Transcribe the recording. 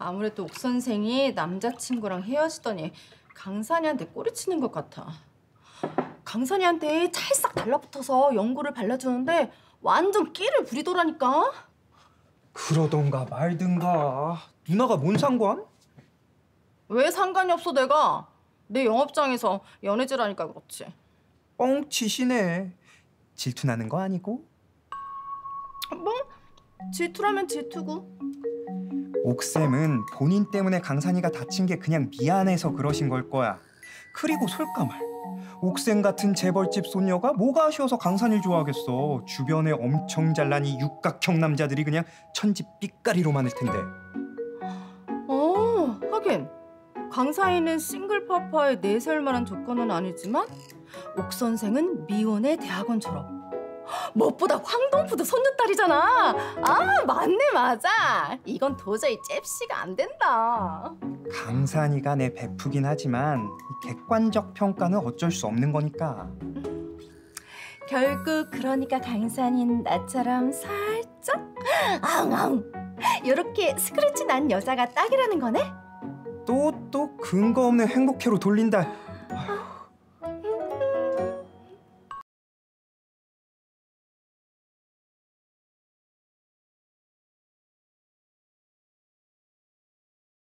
아무래도 옥 선생이 남자친구랑 헤어지더니 강산이한테 꼬리치는 것 같아. 강산이한테 찰싹 달라붙어서 연고를 발라주는데 완전 끼를 부리더라니까. 그러던가 말든가. 누나가 뭔 상관? 왜 상관이 없어 내가. 내 영업장에서 연애질하니까 그렇지. 뻥치시네. 질투나는 거 아니고? 뭐 질투라면 질투고. 옥쌤은 본인 때문에 강산이가 다친 게 그냥 미안해서 그러신 걸 거야. 그리고 솔까말, 옥쌤 같은 재벌집 소녀가 뭐가 아쉬워서 강산이를 좋아하겠어. 주변에 엄청 잘난 이 육각형 남자들이 그냥 천지 삐까리로 많을 텐데. 하긴 강산이는 싱글파파의 내세울 만한 조건은 아니지만 옥 선생은 미혼의 대학원 졸업. 무엇보다 황동푸도 손녀딸이잖아. 아, 맞네, 맞아. 이건 도저히 잽시가 안 된다. 강산이가 내 베프긴 하지만 이 객관적 평가는 어쩔 수 없는 거니까. 결국 그러니까 강산인 나처럼 살짝 아웅아웅 이렇게 스크래치 난 여자가 딱이라는 거네? 또 근거 없는 행복회로 돌린다.